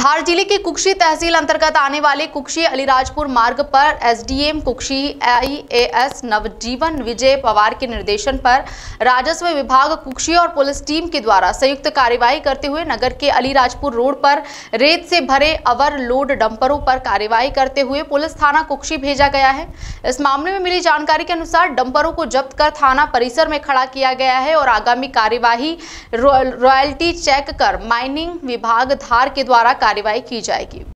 धार जिले के कुक्षी तहसील अंतर्गत आने वाले कुक्षी अलीराजपुर मार्ग पर एसडीएम कुक्षी आईएएस नवजीवन विजय पवार के निर्देशन पर राजस्व विभाग कुक्षी और पुलिस टीम के द्वारा संयुक्त कार्रवाई करते हुए नगर के अलीराजपुर रोड पर रेत से भरे ओवरलोड डंपरों पर कार्रवाई करते हुए पुलिस थाना कुक्षी भेजा गया है। इस मामले में मिली जानकारी के अनुसार डंपरों को जब्त कर थाना परिसर में खड़ा किया गया है और आगामी कार्यवाही रॉयल्टी चेक कर माइनिंग विभाग धार के द्वारा कार्रवाई की जाएगी।